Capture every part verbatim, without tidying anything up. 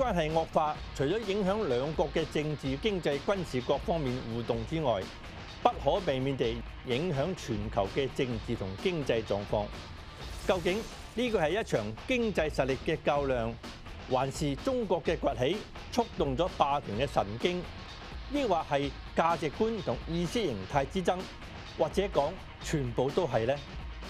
關係惡化，除咗影響兩國嘅政治、經濟、軍事各方面互動之外，不可避免地影響全球嘅政治同經濟狀況。究竟呢個係一場經濟實力嘅較量，還是中國嘅崛起觸動咗霸權嘅神經，抑或係價值觀同意識形態之爭，或者講全部都係呢？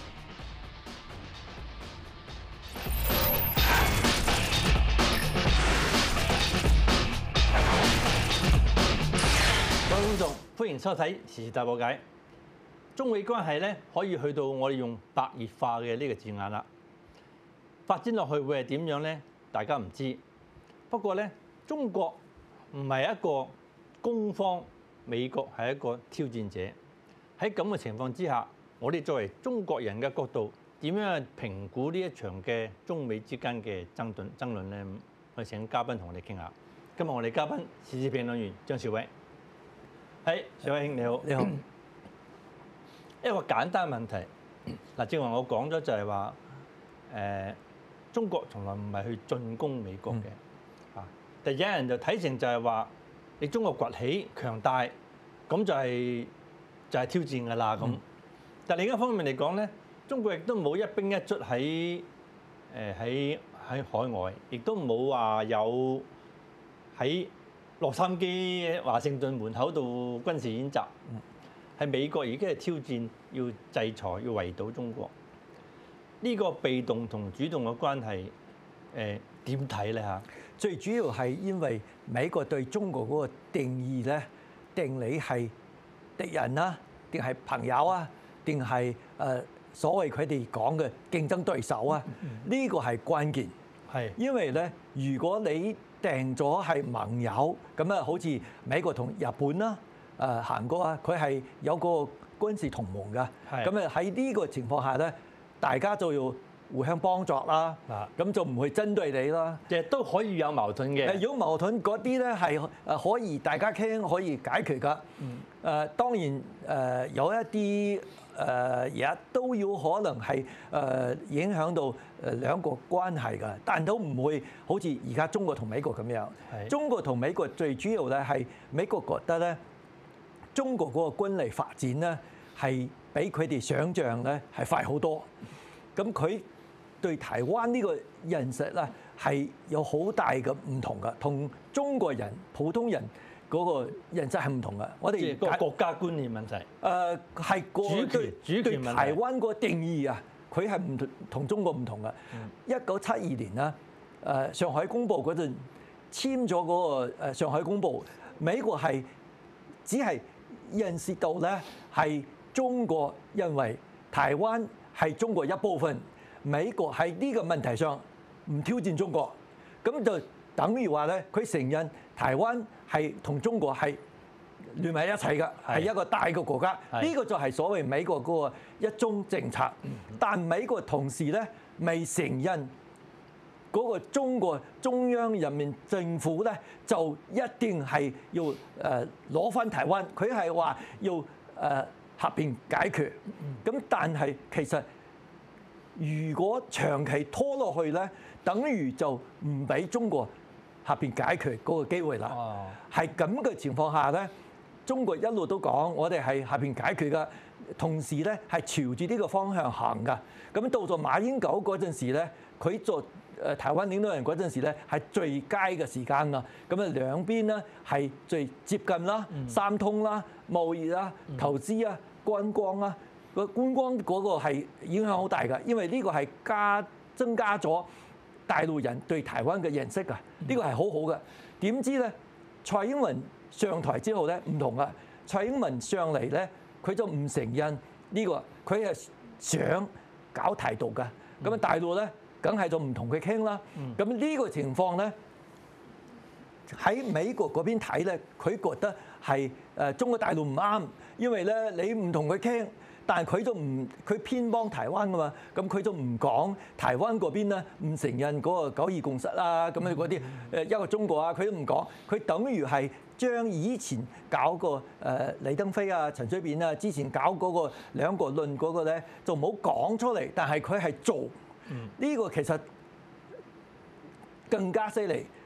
各位觀眾，歡迎收睇《時事大破解》。中美關係咧可以去到我哋用白熱化嘅呢個字眼啦。發展落去會係點樣呢？大家唔知。不過咧，中國唔係一個攻方，美國係一個挑戰者。喺咁嘅情況之下，我哋作為中國人嘅角度，點樣去評估呢一場嘅中美之間嘅爭論爭論咧？我哋請嘉賓同我哋傾下。今日我哋嘉賓時事評論員張兆偉。係，兆偉兄你好。 你好。 一個簡單問題，嗱，正話我講咗就係話，誒，中國從來唔係去進攻美國嘅，啊、嗯，但有人就睇成就係話，你中國崛起強大，咁就係、是、就係、是、挑戰㗎啦咁。嗯、但另一方面嚟講咧，中國亦都冇一兵一卒喺誒喺喺海外，亦都冇話有喺洛杉磯、華盛頓門口度軍事演習。嗯係美國已經係挑戰，要制裁，要圍堵中國。呢、這個被動同主動嘅關係，誒點睇咧嚇？ 最主要係因為美國對中國嗰個定義咧，定你係敵人啊，定係朋友啊，定係誒所謂佢哋講嘅競爭對手啊？呢、這個係關鍵。係是因為咧，如果你定咗係盟友，咁啊，好似美國同日本啦。誒韓國啊，佢係有個軍事同盟㗎，咁啊喺呢個情況下咧，大家就要互相幫助啦，咁的就唔會針對你啦。 其實都可以有矛盾嘅。 如果矛盾嗰啲咧係誒可以大家傾可以解決㗎。誒、嗯、當然誒有一啲誒嘢都有可能係誒影響到誒兩國關係㗎，但都唔會好似而家中國同美國咁樣。的中國同美國最主要咧係美國覺得咧。中國嗰個軍力發展咧，係比佢哋想象咧係快好多。咁佢對台灣呢個認識咧係有好大嘅唔同嘅，同中國人普通人嗰個認識係唔同嘅。我哋個國家觀念問題。 誒係個主權主權問題。 對台灣個定義啊，佢係唔同同中國唔同嘅。一九七二年啦，誒上海公報嗰陣簽咗嗰個誒上海公報，美國係只係認識到咧係中國認為台灣係中國一部分，美國喺呢個問題上唔挑戰中國，咁就等於話咧佢承認台灣係同中國係聯埋一齊嘅，係一個大嘅國家。呢個就係所謂美國嗰個一中政策，但美國同時咧未承認嗰個中國中央人民政府咧，就一定係要誒攞翻台灣。佢係話要誒和平解決。咁但係其實如果長期拖落去咧，等於就唔俾中國和平解決嗰個機會啦。係咁嘅情況下咧，中國一路都講我哋係和平解決㗎，同時咧係朝住呢個方向行㗎。咁到咗馬英九嗰陣時咧，佢做誒台灣領導人嗰陣時咧，係最佳嘅時間㗎。咁啊兩邊咧係最接近啦，三通啦、貿易啦、投資啊、觀光啊。個觀光嗰個係影響好大㗎，因為呢個係加增加咗大陸人對台灣嘅認識㗎。呢個係好好嘅。點知咧，蔡英文上台之後咧唔同啦。蔡英文上嚟咧，佢就唔承認呢個，佢係想搞台獨㗎。咁啊大陸咧，梗係就唔同佢傾啦。咁呢個情況咧，喺美國嗰邊睇咧，佢覺得係誒中國大陸唔啱，因為咧你唔同佢傾，但係佢就唔佢偏幫台灣㗎嘛，咁佢就唔講台灣嗰邊咧唔承認嗰個九二共識啊，咁樣嗰啲誒一個中國啊，佢都唔講，佢等於係將以前搞個誒李登輝啊、陳水扁啊，之前搞嗰個兩國論嗰個咧，就冇講出嚟，但係佢係做。呢個其實更加犀利，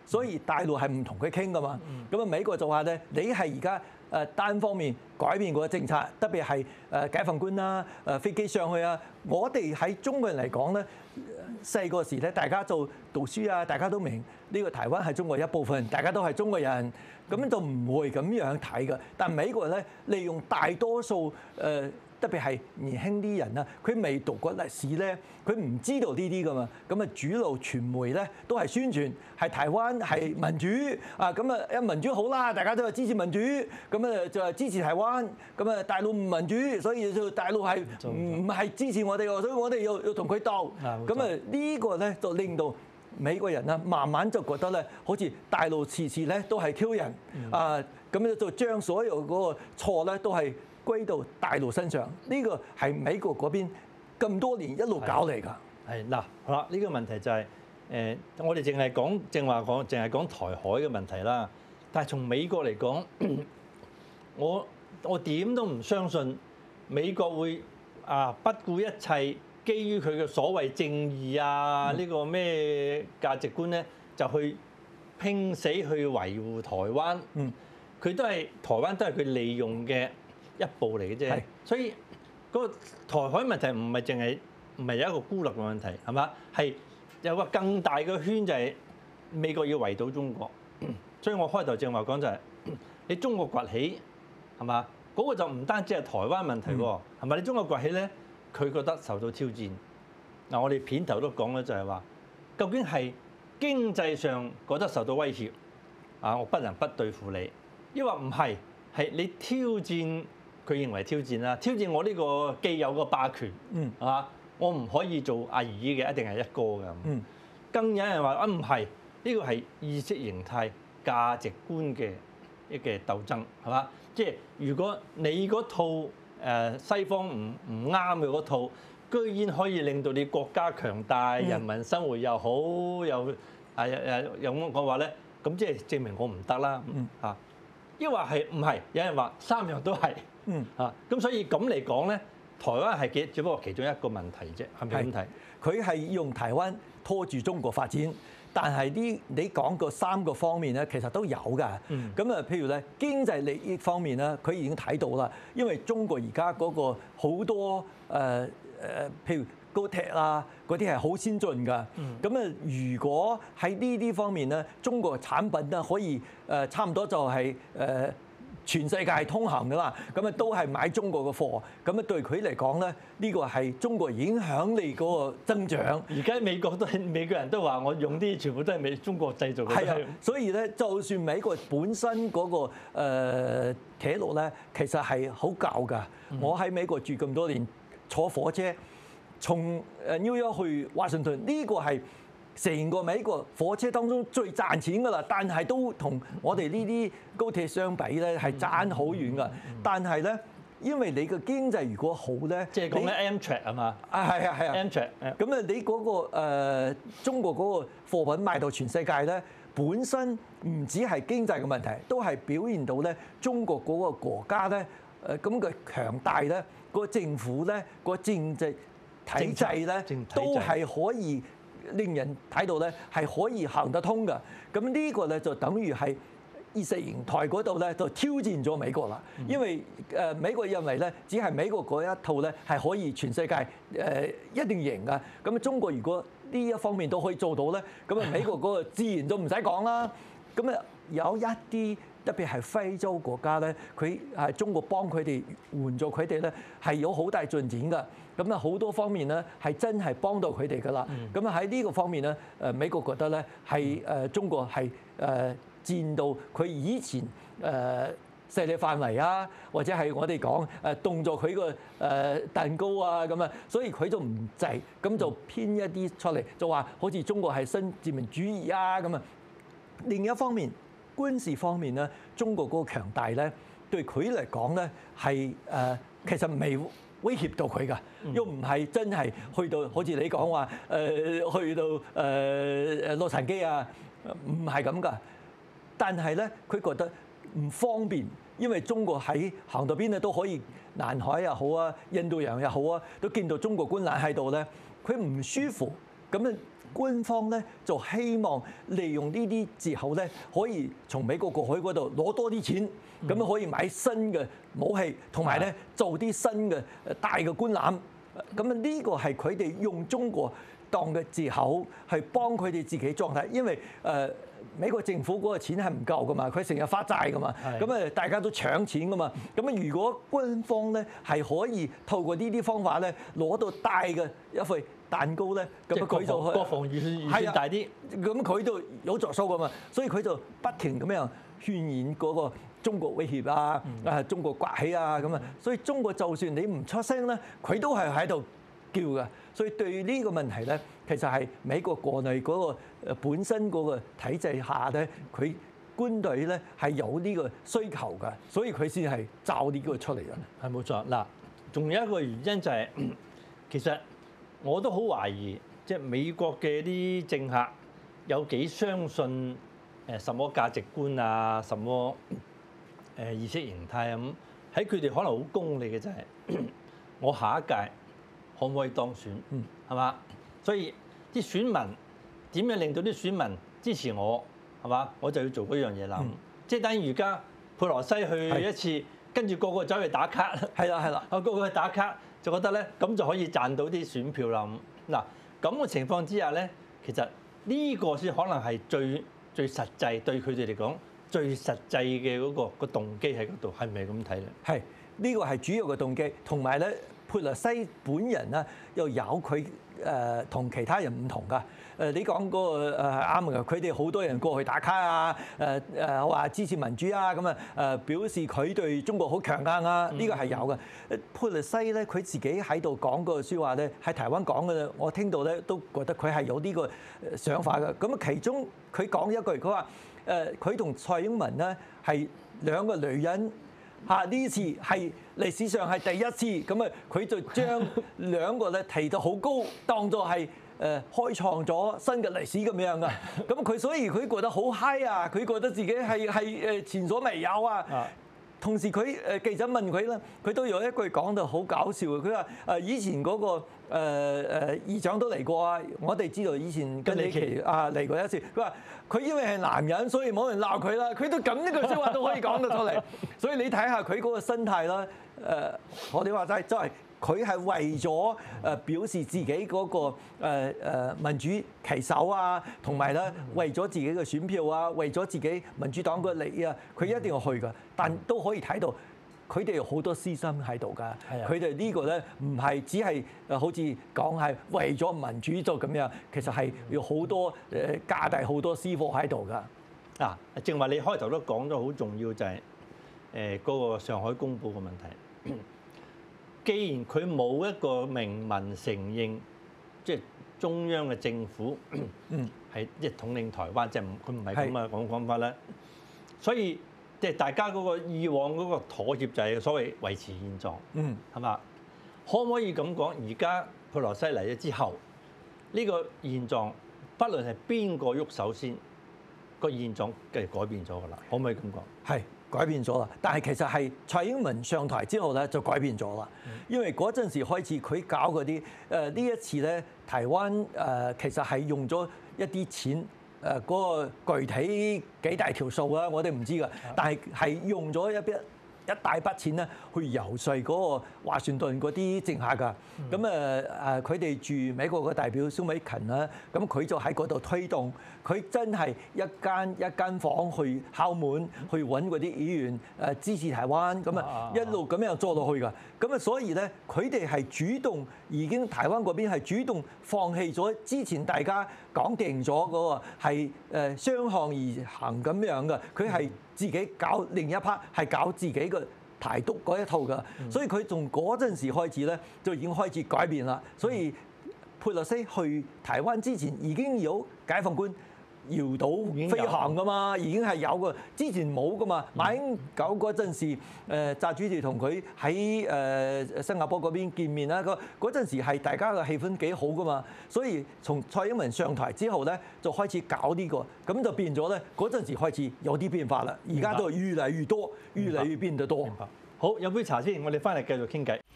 所以大陸係唔同佢傾噶嘛。咁啊美國就話咧，你係而家誒單方面改變個政策，特別係誒解放軍啦、誒飛機上去啊。我哋喺中國人嚟講咧，細個時咧大家做讀書啊，大家都明呢個台灣係中國一部分，大家都係中國人，咁就唔會咁樣睇嘅。但美國咧利用大多數誒。特別係年輕啲人啊，佢未讀過歷史咧，佢唔知道呢啲噶嘛。咁啊，主流傳媒咧都係宣傳係台灣係民主啊，咁啊一民主好啦，大家都係支持民主，咁啊就係支持台灣。咁啊大陸唔民主，所以就大陸係唔唔係支持我哋喎，所以我哋要要同佢鬥。咁啊呢個咧就令到美國人啊慢慢就覺得咧，好似大陸次次咧都係挑人啊，咁咧就將所有嗰個錯咧都係歸到大陸身上，呢個係美國嗰邊咁多年一路搞嚟㗎。 係嗱，好啦，呢個問題就係誒，我哋淨係講正話講，淨係講台海嘅問題啦。但係從美國嚟講，我我點都唔相信美國會啊不顧一切，基於佢嘅所謂正義啊呢個咩價值觀咧，就去拼死去維護台灣。嗯，佢都係台灣都係佢利用嘅一步嚟嘅啫，所以嗰個台海問題唔係淨係唔係有一個孤立嘅問題，係嘛？係有個更大嘅圈，就係美國要圍堵中國。所以我開頭正話講就係你中國崛起係嘛？嗰個就唔單止係台灣問題喎，係咪？你中國崛起咧，佢覺得受到挑戰。嗱，我哋片頭都講咗就係話，究竟係經濟上覺得受到威脅啊，我不能不對付你，抑或唔係係你挑戰？佢認為挑戰啦，挑戰我呢個既有嘅霸權，嗯，係嘛？我唔可以做阿姨嘅，一定係一哥嘅。嗯，更有人話啊，唔係，呢個係意識形態、價值觀嘅一嘅鬥爭，係嘛？即係如果你嗰套誒西方唔唔啱嘅嗰套，居然可以令到你國家強大、人民生活又好，又誒誒又咁講話咧，咁即係證明我唔得啦。嗯，嚇，抑或係唔係？有人話三樣都係。嗯啊，咁所以咁嚟講咧，台灣係幾只不過其中一個問題啫，係咪咁睇？ 佢係用台灣拖住中國發展，但係呢你講個三個方面咧，其實都有㗎。咁啊、嗯，譬如咧經濟利益方面咧，佢已經睇到啦，因為中國而家嗰個好多誒誒、呃，譬如高鐵啊嗰啲係好先進㗎。咁啊、嗯，如果喺呢啲方面咧，中國產品咧可以誒差唔多就係、是、誒。呃全世界通行㗎啦，咁啊都係買中國嘅貨，咁啊對佢嚟講咧，呢個係中國影響力嗰個增長。 而家美國都係美國人都話，我用啲全部都係美中國製造嘅。 係啊，所以咧，就算美國本身嗰個誒鐵路咧，其實係好舊㗎。嗯、我喺美國住咁多年，坐火車從誒紐約去華盛頓，呢個係成個美國火車當中最賺錢㗎啦，但係都同我哋呢啲高鐵相比咧係爭好遠㗎。但係咧，因為你個經濟如果好咧， 即係講緊 Amtrak 係嘛？ 啊係啊係啊 Amtrak。 咁啊，你嗰個誒中國嗰個貨品賣到全世界咧，本身唔止係經濟嘅問題，都係表現到咧中國嗰個國家咧誒咁嘅強大咧，個政府咧個政治體制咧都係可以令人睇到咧係可以行得通㗎，咁呢個咧就等於係意識形態嗰度咧就挑戰咗美國啦。因為誒美國認為咧只係美國嗰一套咧係可以全世界誒一定贏㗎。咁中國如果呢一方面都可以做到咧，咁啊美國嗰個自然就唔使講啦。咁啊有一啲特別係非洲國家咧，佢係中國幫佢哋援助佢哋咧係有好大進展㗎。咁啊好多方面咧係真係幫到佢哋㗎啦。咁啊喺呢個方面咧，誒美國覺得咧係誒中國係誒佔到佢以前誒勢力範圍啊，或者係我哋講誒動作佢個誒蛋糕啊咁啊，所以佢就唔制，咁就編一啲出嚟，就話好似中國係新殖民主義啊咁啊。另一方面，軍事方面咧，中國嗰個強大咧，對佢嚟講咧係誒其實未威脅到佢㗎，又唔係真係去到好似你講話誒去到誒誒洛杉磯啊，唔係咁㗎。但係咧，佢覺得唔方便，因為中國喺行到邊咧都可以，南海又好啊，印度洋又好啊，都見到中國軍艦喺度咧，佢唔舒服。咁咧官方咧就希望利用呢啲藉口咧，可以從美國國海嗰度攞多啲錢，咁樣可以買新嘅武器，同埋咧做啲新嘅大嘅軍艦。咁啊呢個係佢哋用中國當嘅藉口，係幫佢哋自己狀態，因為誒。呃美國政府嗰個錢係唔夠噶嘛，佢成日發債噶嘛，咁誒大家都搶錢噶嘛，咁啊如果軍方咧係可以透過呢啲方法咧攞到大嘅一塊蛋糕咧，咁啊佢就國防預預算大啲， 咁佢就有着數噶嘛，所以佢就不停咁樣渲染嗰個中國威脅啊，啊中國崛起啊咁啊，所以中國就算你唔出聲咧，佢都係喺度叫嘅，所以對於呢個問題咧，其實係美國國內嗰個誒本身嗰個體制下咧，佢軍隊咧係有呢個需求㗎，所以佢先係造呢個出嚟嘅。 係冇錯。嗱，仲有一個原因就係、是，其實我都好懷疑，即係美國嘅啲政客有幾相信誒什麼價值觀啊，什麼誒意識形態啊咁，喺佢哋可能好功利嘅就係、是，我下一屆可唔可以當選？嗯，係嘛？所以啲選民點樣令到啲選民支持我？係嘛？我就要做嗰樣嘢啦。嗯、即係等於而家佩洛西去一次，跟住個個走去打卡。 係啦，係啦， 個個去打卡，就覺得咧咁就可以賺到啲選票啦。嗱，咁嘅情況之下咧，其實呢個先可能係最最實際對佢哋嚟講最實際嘅嗰個個動機喺嗰度，係咪咁睇咧？ 係呢個係主要嘅動機，同埋咧。佩洛西本人咧又有佢誒同其他人唔同㗎。誒你講嗰個誒啱㗎，佢哋好多人過去打卡啊，誒誒話支持民主啊，咁啊誒表示佢對中國好強硬啊，呢個係有嘅。佩洛西咧佢自己喺度講個説話咧，喺台灣講嘅，我聽到咧都覺得佢係有呢個想法嘅。咁啊其中佢講一句，佢話誒佢同蔡英文咧係兩個女人。嚇！呢次係歷史上係第一次，咁啊佢就將兩個咧提到好高，當作係誒開創咗新嘅歷史咁樣噶。咁佢所以佢覺得好嗨啊！佢覺得自己係係誒前所未有啊！同時佢誒記者問佢咧，佢都有一句講到好搞笑嘅。佢話誒以前嗰個誒誒議長都嚟過啊，我哋知道以前跟李奇啊嚟過一次。佢話佢因為係男人，所以冇人鬧佢啦。佢都咁呢句説話都可以講得出嚟，所以你睇下佢嗰個心態啦。誒，我哋話齋真係。佢係為咗誒表示自己嗰個誒誒民主旗手啊，同埋咧為咗自己嘅選票啊，為咗自己民主黨嘅利益啊，佢一定要去㗎。但都可以睇到佢哋有好多私心喺度㗎。佢哋呢個咧唔係只係誒好似講係為咗民主就咁樣，其實係有好多誒加大好多私貨喺度㗎。 嗱，正話你開頭都講咗好重要就係誒嗰個上海公報嘅問題。既然佢冇一個明文承認，即係中央嘅政府係即係統領台灣，即係佢唔係咁嘅講講法咧。所以即係大家嗰個以往嗰個妥協就係所謂維持現狀，係嘛？可唔可以咁講？而家佩洛西嚟咗之後，呢個現狀，不論係邊個喐手先，個現狀繼續改變咗㗎啦。可唔可以咁講？ 係。改變咗啦，但係其實係蔡英文上台之後咧就改變咗啦，因為嗰陣時開始佢搞嗰啲誒呢一次咧，台灣誒、呃、其實係用咗一啲錢誒嗰、呃嗰個具體幾大條數啊，我哋唔知㗎，但係係用咗一筆一大筆錢咧去游說嗰個華盛頓嗰啲政客㗎，咁誒誒佢哋住美國嘅代表蕭美琴啦，咁佢就喺嗰度推動。佢真係一間一間房去敲門，去揾嗰啲議員誒支持台灣，咁啊一路咁樣做落去㗎。咁啊，所以咧，佢哋係主動已經台灣嗰邊係主動放棄咗之前大家講定咗嗰個係誒雙向而行咁樣嘅。佢係自己搞另一 part 係搞自己嘅台獨嗰一套㗎。所以佢從嗰陣時開始咧，就已經開始改變啦。所以佩洛西去台灣之前已經有解放軍。搖島飛行㗎嘛，已經係有㗎，之前冇㗎嘛。馬英九嗰陣時，誒習主席同佢喺誒新加坡嗰邊見面啦，嗰嗰陣時係大家嘅氣氛幾好㗎嘛。所以從蔡英文上台之後咧，就開始搞呢個，咁就變咗咧。嗰陣時開始有啲變化啦，而家都越嚟越多，越嚟越變得多。 明白。好，飲杯茶先，我哋翻嚟繼續傾偈。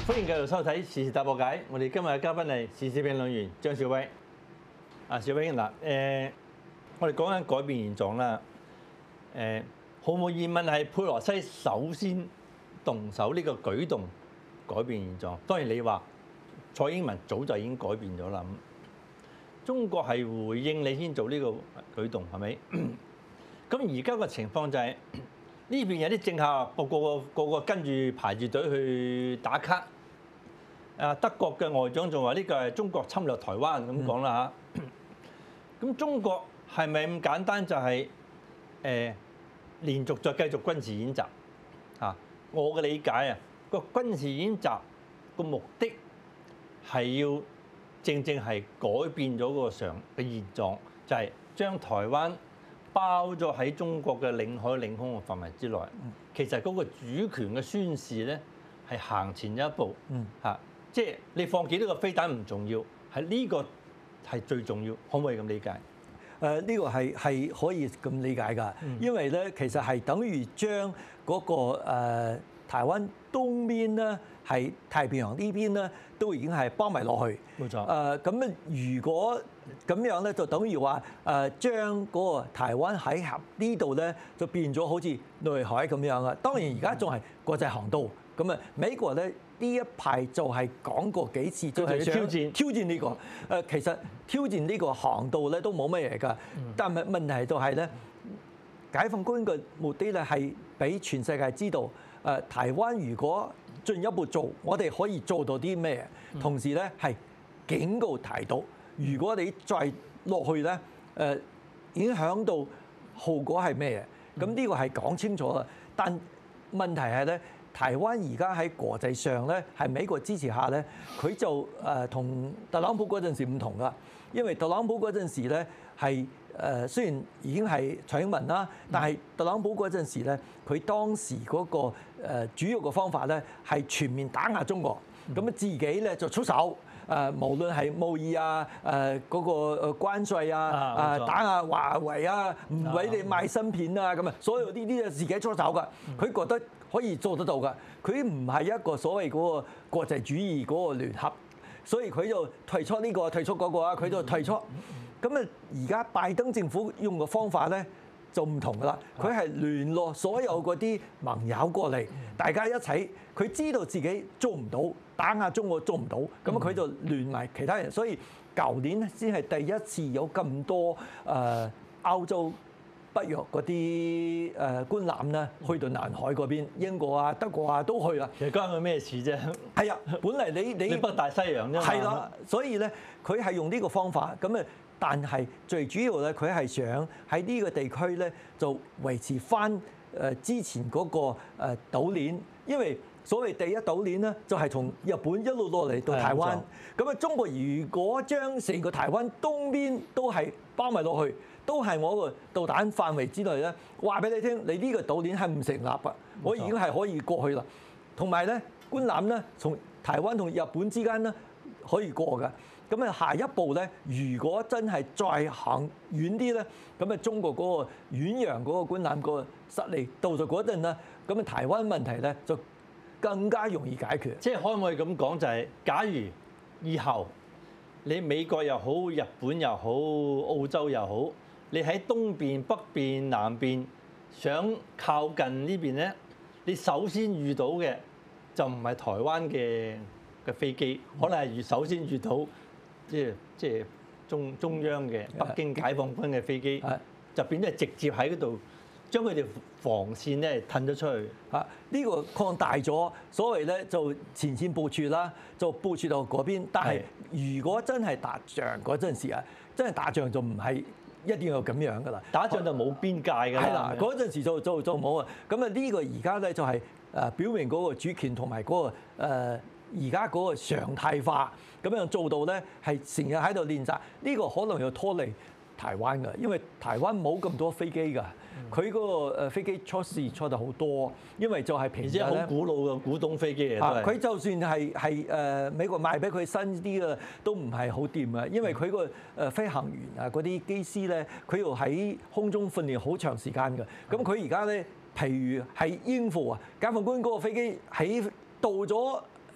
歡迎繼續收睇時事大破解。我哋今日嘅嘉賓係時事評論員張兆威。啊，兆威嗱，誒，我哋講緊改變現狀啦。誒，毫無疑問係佩洛西首先動手呢個舉動改變現狀。當然你話蔡英文早就已經改變咗啦。咁中國係回應你先做呢個舉動係咪？咁而家個情況就係、是、呢邊有啲政客個個個個個跟住排住隊去打卡。啊，德國嘅外長仲話呢個係中國侵略台灣咁講啦嚇。咁、嗯、中國係咪咁簡單就係、是、誒、呃、連續再繼續軍事演習？啊，我嘅理解啊，個軍事演習個目的係要正正係改變咗個常嘅現狀，就係、是、將台灣包咗喺中國嘅領海領空嘅範圍之內。其實嗰個主權嘅宣示咧係行前一步嚇。嗯即係你放幾多個飛彈唔重要，係呢個係最重要，可唔可以咁理解？誒、 呃，呢、呢個係係可以咁理解㗎，因為咧其實係等於將嗰、嗰個、呃、台灣東邊咧係太平洋呢邊咧都已經係包埋落去。 冇錯。 誒咁啊，如果咁樣咧，就等於話誒將嗰個台灣喺合呢度咧就變咗好似內海咁樣啊。當然而家仲係國際航道，咁啊美國咧。呢一排就係講過幾次，就係想挑戰挑戰呢個誒，其實挑戰呢個航道咧都冇乜嘢㗎，但係問題就係咧，解放軍嘅目的咧係俾全世界知道誒，台灣如果進一步做，我哋可以做到啲咩？同時咧係警告提到，如果你再落去咧誒，影響到後果係咩？咁呢個係講清楚啦。但問題係咧。台灣而家喺國際上咧，係美國支持下咧，佢就誒同特朗普嗰陣時唔同噶，因為特朗普嗰陣時咧係誒雖然已經係蔡英文啦，但係特朗普嗰陣時咧，佢當時嗰個誒主要嘅方法咧係全面打壓中國，咁啊自己咧就出手。誒無論係貿易啊、誒嗰個誒關稅啊、誒打壓華為啊、唔俾你賣芯片啊咁啊，所有呢啲啊自己出手㗎。佢覺得可以做得到㗎。佢唔係一個所謂嗰個國際主義嗰個聯合，所以佢就退出呢個退出嗰個啊，佢就退出。咁啊，而家拜登政府用嘅方法咧就唔同㗎啦。佢係聯絡所有嗰啲盟友過嚟，大家一齊。佢知道自己做唔到。打壓中國做唔到，咁佢就聯埋其他人，所以舊年先係第一次有咁多誒歐洲北約嗰啲誒軍艦咧去到南海嗰邊，英國啊、德國啊都去啦。 其實關佢咩事啫？ 係啊，本嚟你你北大西洋啫嘛。 係啦，所以咧佢係用呢個方法，咁啊，但係最主要咧，佢係想喺呢個地區咧就維持翻誒之前嗰個誒島鏈，因為。所謂第一島鏈咧，就係從日本一路落嚟到台灣。咁啊，中國如果將成個台灣東邊都係包埋落去，都係我個導彈範圍之內咧，話俾你聽，你呢個島鏈係唔成立㗎。我已經係可以過去啦。同埋咧，軍艦咧，從台灣同日本之間咧可以過㗎。咁啊，下一步咧，如果真係再行遠啲咧，咁啊，中國嗰個遠洋嗰個軍艦個實力到咗嗰陣咧，咁啊，台灣問題咧就更加容易解決。 即係可唔可以咁講？就係假如以後你美國又好、日本又好、澳洲又好，你喺東邊、北邊、南邊想靠近呢邊咧，你首先遇到嘅就唔係台灣嘅嘅飛機，可能係遇首先遇到即係即係中中央嘅北京解放軍嘅飛機，就變咗係直接喺嗰度。將佢條防線咧褪咗出去啊！呢個擴大咗，所謂咧就前線部署啦，就部署到嗰邊。但係如果真係打仗嗰陣時啊，真係打仗就唔係一定要咁樣噶啦。 打仗就冇邊界㗎啦。 係啦，嗰陣時就就就冇啊。咁啊呢個而家咧就係誒表明嗰個主權同埋嗰個誒而家嗰個常態化，咁樣做到咧係成日喺度練習。呢個可能又拖累台灣㗎，因為台灣冇咁多飛機㗎。佢嗰個誒飛機出事出得好多，因為就係平時咧好古老嘅古董飛機嚟都係。 佢就算係係誒美國賣俾佢新啲嘅，都唔係好掂啊！因為佢個誒飛行員啊嗰啲機師咧，佢要喺空中訓練好長時間㗎。咁佢而家咧，譬如係應付啊解放軍嗰個飛機喺到咗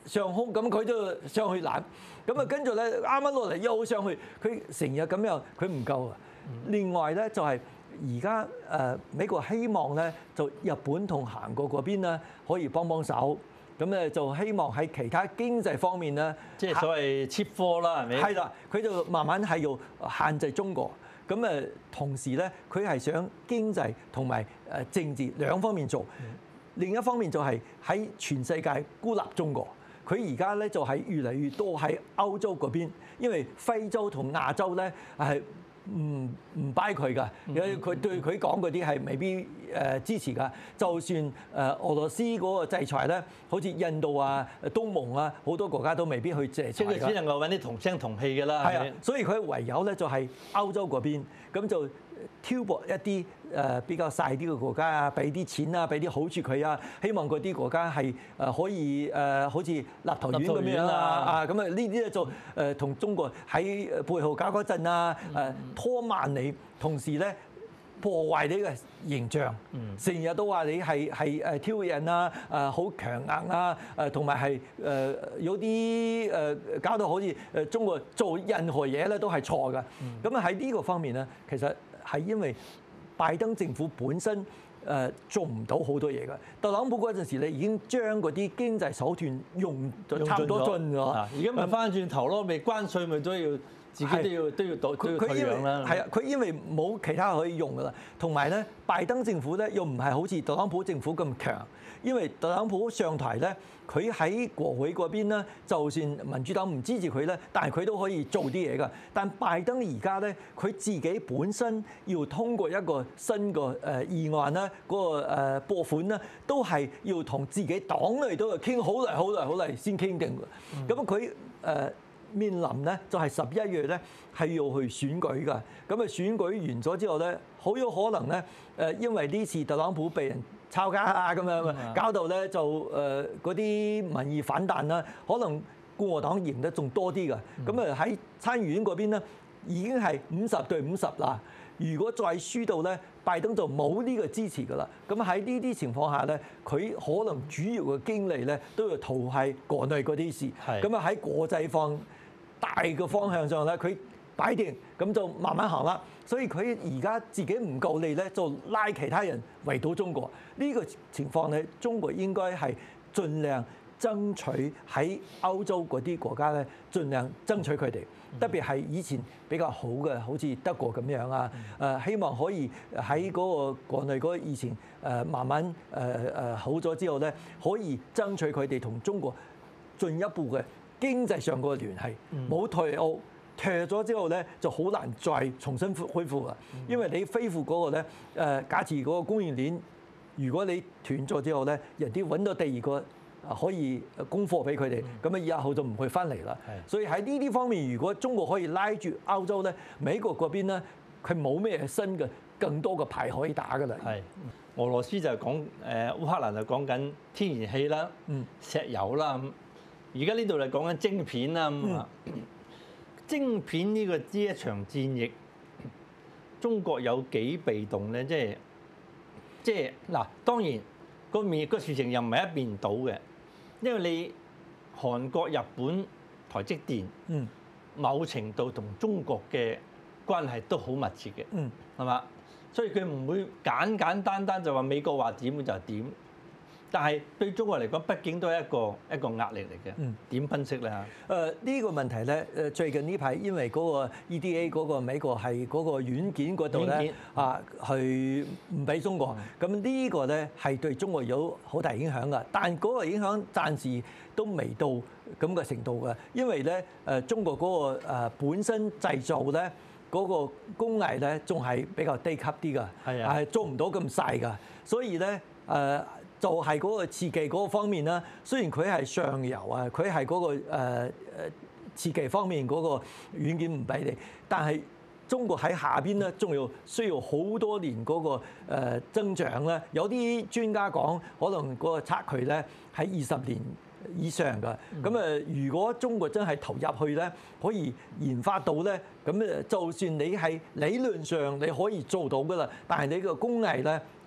上空，咁佢都上去攬，咁啊跟住咧啱啱落嚟又上去，佢成日咁樣，佢唔夠啊。另外咧就係而家誒美國希望咧就日本同韓國嗰邊咧可以幫幫手，咁咧就希望喺其他經濟方面咧， 即係所謂切貨啦，係咪？ 係啦，佢就慢慢係要限制中國。咁誒同時咧，佢係想經濟同埋誒政治兩方面做。另一方面就係喺全世界孤立中國。佢而家咧就係越嚟越多喺歐洲嗰邊，因為非洲同亞洲咧係唔唔 buy 佢㗎，因為佢對佢講嗰啲係未必誒支持㗎。就算誒俄羅斯嗰個制裁咧，好似印度啊、東盟啊，好多國家都未必去制裁。 即係佢只能夠揾啲同聲同氣嘅啦。 係啊，所以佢唯有咧就係歐洲嗰邊，咁就挑撥一啲誒比較細啲嘅國家啊，俾啲錢啊，俾啲好處佢啊，希望嗰啲國家係誒可以誒好似立陶宛咁樣啊啊，咁啊呢啲咧就誒同中國喺背後搞嗰陣啊，誒拖慢你，同時咧破壞你嘅形象，成日都話你係係誒挑釁啊，誒好強硬啊，誒同埋係誒有啲誒搞到好似誒中國做任何嘢咧都係錯㗎。咁啊喺呢個方面咧，其實係因為拜登政府本身誒做唔到好多嘢㗎。特朗普嗰陣時咧已經將嗰啲經濟手段用咗差唔多盡咗。 而家咪翻轉頭咯，咪關稅咪都要自己都要都要都要退讓啦。 係啊，佢因為冇其他可以用㗎啦。同埋咧，拜登政府咧又唔係好似特朗普政府咁強，因為特朗普上台咧，佢喺國會嗰邊咧，就算民主黨唔支持佢咧，但係佢都可以做啲嘢㗎。但拜登而家咧，佢自己本身要通過一個新個誒議案啦，嗰個誒撥款咧，都係要同自己黨內都係傾好耐好耐好耐先傾定㗎。咁佢誒面臨咧就係十一月咧係要去選舉㗎。咁啊選舉完咗之後咧，好有可能咧誒，因為呢次特朗普被人抄家啊咁樣，搞到咧就誒嗰啲民意反彈啦，可能共和黨贏得仲多啲㗎。咁啊喺參議院嗰邊咧已經係五十對五十啦。如果再輸到咧，拜登就冇呢個支持㗎啦。咁喺呢啲情況下咧，佢可能主要嘅精力咧都要投喺國內嗰啲事。咁啊喺國際方大嘅方向上咧，佢擺定咁就慢慢行啦。所以佢而家自己唔夠力咧，就拉其他人圍堵中國。呢個情況咧，中國應該係盡量爭取喺歐洲嗰啲國家咧，盡量爭取佢哋。特別係以前比較好嘅，好似德國咁樣啊，誒希望可以喺嗰個國內嗰個疫情誒慢慢誒誒好咗之後咧，可以爭取佢哋同中國進一步嘅經濟上個聯繫，冇退歐。退咗之後咧，就好難再重新恢復啊！因為你恢復嗰個咧，誒假設嗰個供應鏈，如果你斷咗之後咧，人哋揾到第二個可以供貨俾佢哋，咁啊以後就唔會翻嚟啦。所以喺呢啲方面，如果中國可以拉住歐洲咧，美國嗰邊咧，佢冇咩新嘅更多嘅牌可以打㗎啦。 係俄羅斯就係講誒烏克蘭就講緊天然氣啦、石油啦咁，而家呢度就講緊晶片啦咁啊。晶片呢個呢一場戰役，中國有幾被動咧？即係即係嗱，當然個面個事情又唔係一邊倒嘅，因為你韓國、日本、台積電，嗯，某程度同中國嘅關係都好密切嘅，嗯，係嘛？所以佢唔會簡簡單單就話美國話點就點。但係對中國嚟講，畢竟都係一個一個壓力嚟嘅。嗯，點分析咧嚇？ 誒呢個問題咧，誒最近呢排因為嗰個 E D A 嗰個美國係嗰個軟件嗰度咧啊，去唔俾中國，咁呢個咧係對中國有好大影響㗎。但嗰個影響暫時都未到咁嘅程度㗎，因為咧誒中國嗰個誒本身製造咧嗰個工藝咧仲係比較低級啲㗎，係啊，係做唔到咁細㗎，所以咧誒。就係嗰個設計嗰個方面啦，雖然佢係上游啊，佢係嗰個誒誒設計方面嗰個軟件唔俾你，但係中國喺下邊咧，仲要需要好多年嗰個誒增長咧。有啲專家講，可能嗰個差距咧喺二十年以上㗎。咁誒，如果中國真係投入去咧，可以研發到咧，咁誒就算你係理論上你可以做到㗎啦，但係你個工藝咧，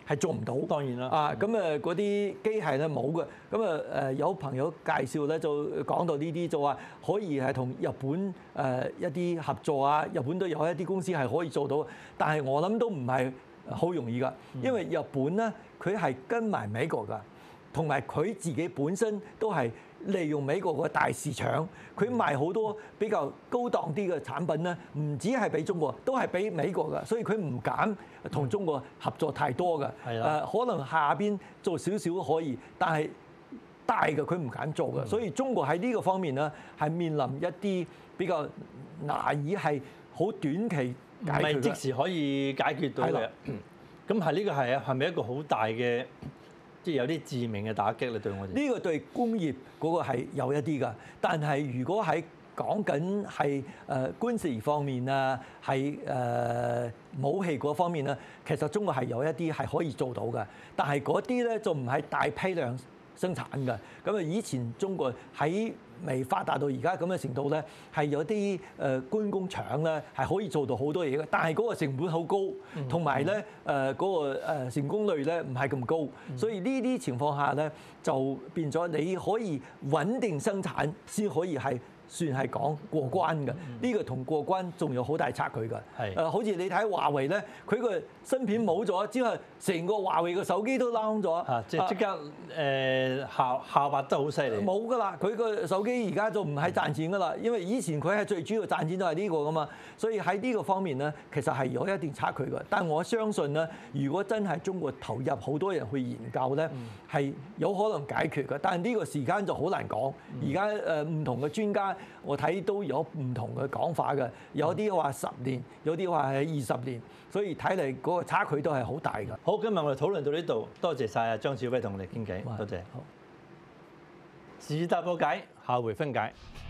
係做唔到。 當然啦。 啊，咁誒嗰啲機械咧冇嘅，咁啊誒有朋友介紹咧就講到呢啲就話可以係同日本誒一啲合作啊，日本都有一啲公司係可以做到，但係我諗都唔係好容易㗎，因為日本咧佢係跟埋美國㗎，同埋佢自己本身都係利用美國個大市場，佢賣好多比較高檔啲嘅產品咧，唔止係俾中國，都係俾美國㗎，所以佢唔敢同中國合作太多㗎。 係啦。 誒可能下邊做少少可以，但係大嘅佢唔敢做㗎，所以中國喺呢個方面咧係面臨一啲比較難以係好短期唔解決嘅。 係即時可以解決到嘅。咁係呢個係啊，係咪一個好大嘅，即係有啲致命嘅打擊咧？對我哋呢個對工業嗰個係有一啲㗎，但係如果喺講緊係誒軍事方面啊，係誒武器嗰方面咧，其實中國係有一啲係可以做到嘅，但係嗰啲咧就唔係大批量生產㗎。咁啊，以前中國喺未發達到而家咁嘅程度咧，係有啲誒軍工廠咧係可以做到好多嘢嘅，但係嗰個成本好高，同埋咧誒嗰個誒成功率咧唔係咁高，所以呢啲情況下咧就變咗你可以穩定生產先可以係算係講過關嘅。呢個同過關仲有好大差距㗎。 係誒，好似你睇華為咧，佢個芯片冇咗之後，成個華為嘅手機都冧咗。 啊，即即刻誒效效拔得好犀利。 冇㗎啦，佢個手機而家就唔係賺錢㗎啦，因為以前佢係最主要賺錢都係呢個㗎嘛，所以喺呢個方面咧，其實係有一定差距嘅。但我相信咧，如果真係中國投入好多人去研究咧，係有可能解決嘅。但係呢個時間就好難講。而家誒唔同嘅專家，我睇都有唔同嘅講法嘅，有啲話十年，有啲話係二十年，所以睇嚟嗰個差距都係好大㗎。 好，今日我哋討論到呢度，多謝晒啊張兆輝同我哋傾偈，多謝。 好。 時事大破解，下回分解。